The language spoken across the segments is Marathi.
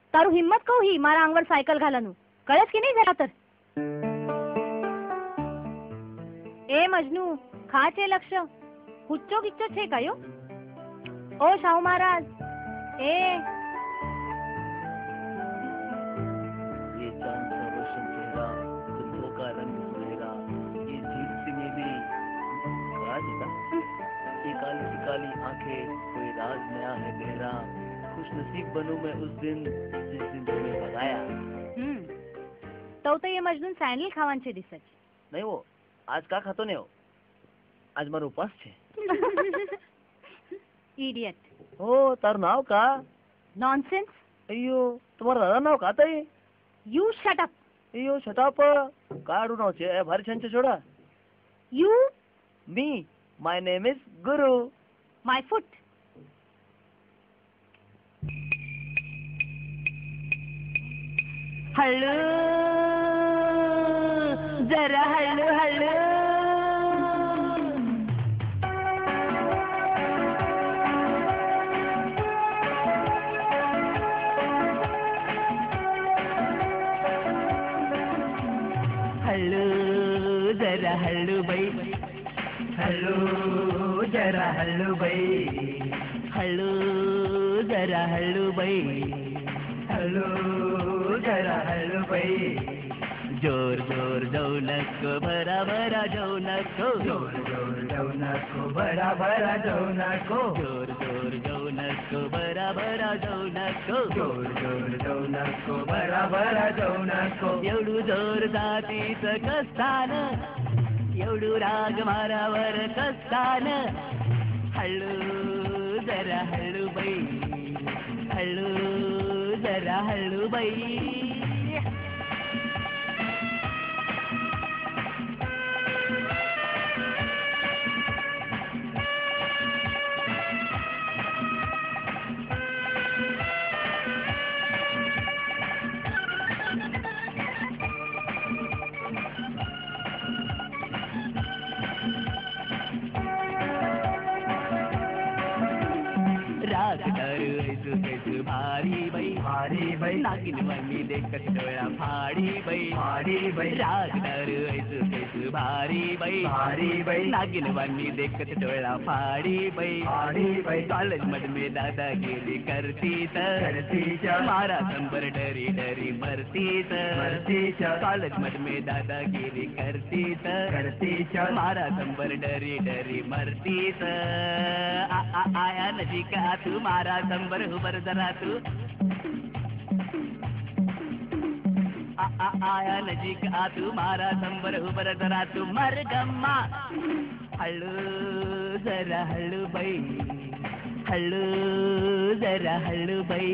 તારું હિંમત કહું હી મારા આંગળ સાયકલ ઘાલાનું કળેસ કે નહીં જરા તર એ મજનુ ખા છે લક્ષ્ય હુચ્ચો કિચ્ચો છે કયો ओ शाहू महाराज ए ये चांद सा रोशन चेहरा दुल्हों का रंग सुनहरा ये झील सी नीली ये काली आंखें कोई राज नया है गहरा खुश नसीब बनूं मैं उस दिन जिस दिन तुम्हें भगाया। तो ये मजनून सैंडल खावान छे दिसे नहीं वो आज का खातो नहीं हो आज मारो उपास छे। इडियट ओ तार नाव का नॉनसेंस अयो तुम्हारा दादा नाव का ताई यू शट अप अयो शट अप काडू नाव छे ए भारी छंचे छोड़ा you me my name is Guru my foot हल्लू जरा हल्लू हल्लू जरा हल्लू भाई हल्लू जरा हल्लू भाई हल्लू जरा हल्लू भाई हल्लू जरा हल्लू भाई जोर जोर जाऊ नको भरा भरा जाऊ नको जोर जोर जाऊ नको भरा भरा जाऊ नको जोर जोर जाऊ नको भरा भरा जाऊ नको जोर जोर जाऊ नको भरा भरा जाऊ नको एवढू जोर जातीचं कस्तान एवढू राग मारावर कस्तान हळू जरा हळू बाई हळू जरा हळू बाई भारी बाई नागिन वनी देखत डोळा फाडी बाई राग डर ऐसू भारी बाई नागिन वनी देखत डोळा फाडी बाई कॉलेज में दादागिरी करती मारा संबर डरी डरी मरती कॉलेज में दादागिरी करती मारा संबर डरी डरी मरती आया नजीक आ तू मारा संबर हुबर जरा तू आया नजीक आ तू मारा संबर हुबर जरा तू मर गम्मा हळू जरा हळू बाई हळू जरा हळू बाई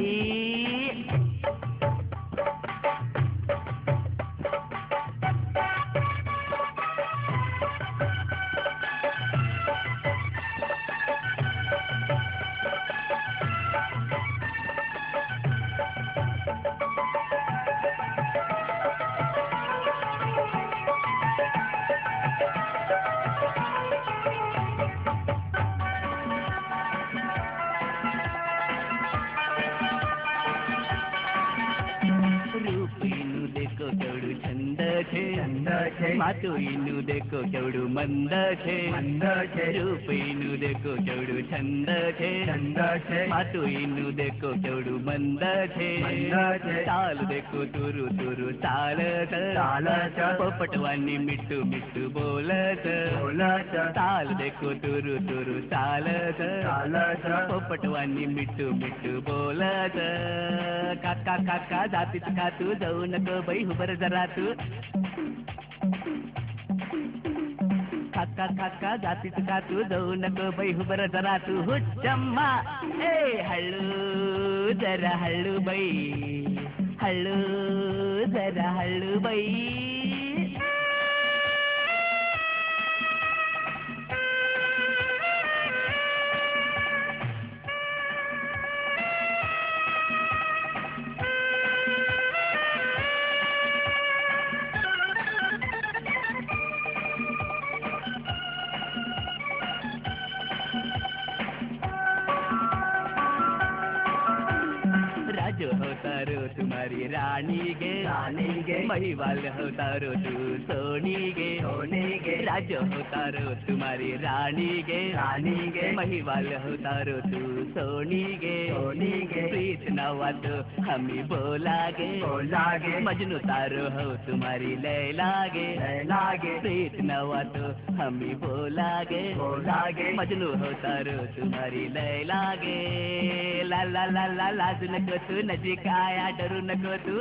मातुईनु देखो केवडू मंद छे रूपईनु देखो केवडू छंद छे मातुईनु देखो केवडू मंद छे ताल देखो तुरु तुरु चालत पोपटवानी मिट्टू मिट्टू बोलत ताल देखो तुरु तुरु चालत पोपटवानी मिट्टू मिट्टू बोलत काका काका जातीत का तू जाऊ नको बाई हुबर जरा तू काका काका जातीत का तू जाऊ नको बाई हुबर जरा तू हुच्चम्मा ए हळू जरा हळू बाई हळू जरा हळू बाई तुम्हारी रानी गे महिवाल होता रो तू सोनी गे राज होता रो तुम्हारी रानी गे महिवाल होता रो तू सोनी गे प्रीत नवात हमी बोला गे मजनू तारो हो तुम्हारी लैला गे प्रीत नवात हमी बोला गे मजनू होता रो तुम्हारी लैला गे ला ला ला ला लाजू नको तू नजीक आया डरू नको तू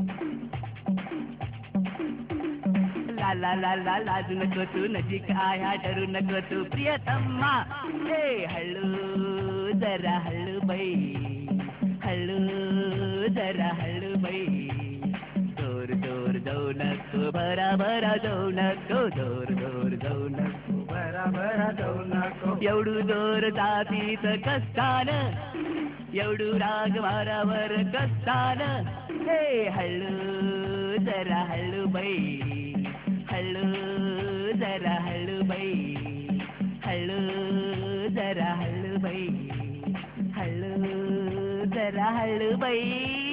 ला ला ला ला लाजू नको तू नजीक आया डरू नको तू प्रियतम्मा हे हळू जरा हळू बाई हळू जरा हळू बाई जोर जोर जाऊ नको भरा जाऊ नको जोर जोर जाऊ नको भरा जाऊ नको एवढू जोर जातीत कस्तान एवढू राग मारावर कस्तान हे हळू जरा हळू बाई हळू जरा हळू बाई हळू जरा हळू बाई हळू जरा हळू बाई